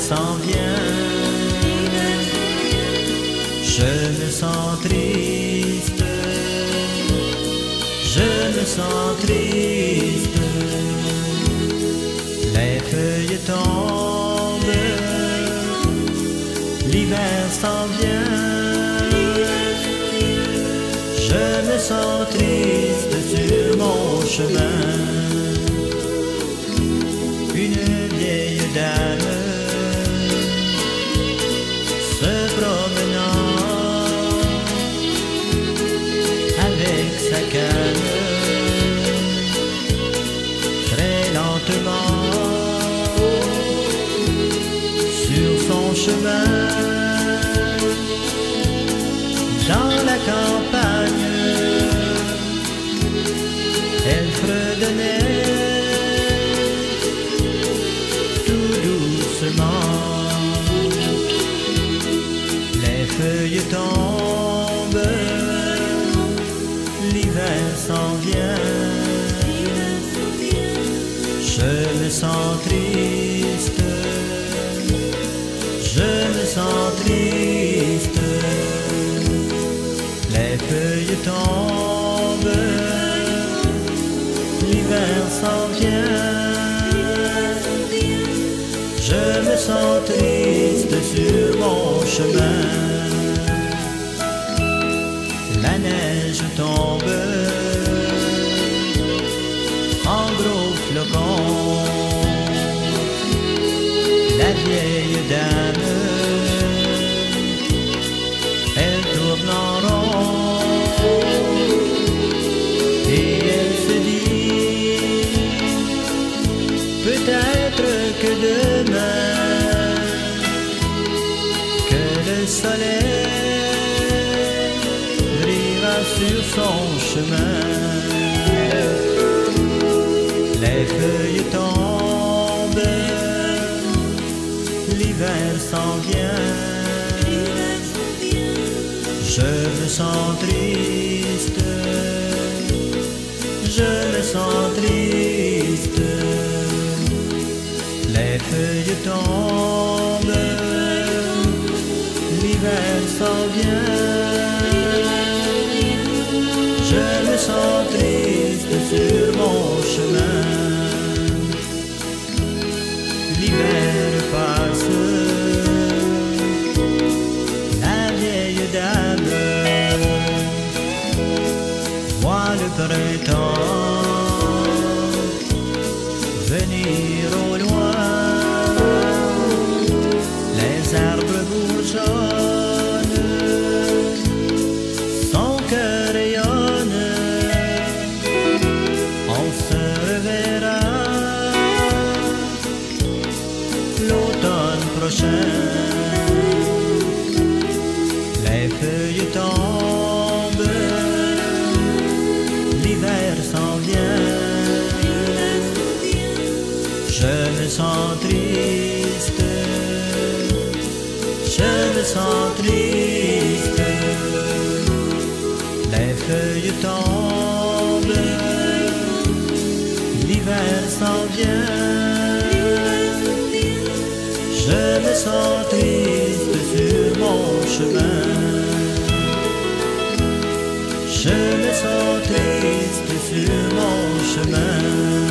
s'en vient. Je me sens triste, je me sens triste. Les feuilles tombent, l'hiver s'en vient. Je me sens triste sur mon chemin. Une vieille dame se promenant avec sa canne, très lentement sur son chemin. Dans la campagne, elle fredonnait tout doucement. Les feuilles tombent, l'hiver s'en vient. Je me sens triste, je me sens triste. Les feuilles tombent, l'hiver s'en vient. Je me sens triste sur mon chemin. La neige tombe en gros flocons. La vieille dame, elle tourne en rond et elle se dit peut-être que demain, que le soleil brillera sur son chemin. Les feuilles tombent, l'hiver s'en vient. Je me sens triste, je me sens triste. Les feuilles tombent, l'hiver s'en vient. Je me sens triste sur mon chemin. L'hiver passe, la vieille dame voit le printemps venir au loin. Les arbres bourgeonnent, son cœur rayonne. On se reverra l'automne prochain. Les feuilles tombent, l'hiver s'en vient. Je me sens triste, je me sens triste. Les feuilles tombent, l'hiver s'en vient. Je me sens triste sur mon chemin. Je me sens triste sur mon chemin.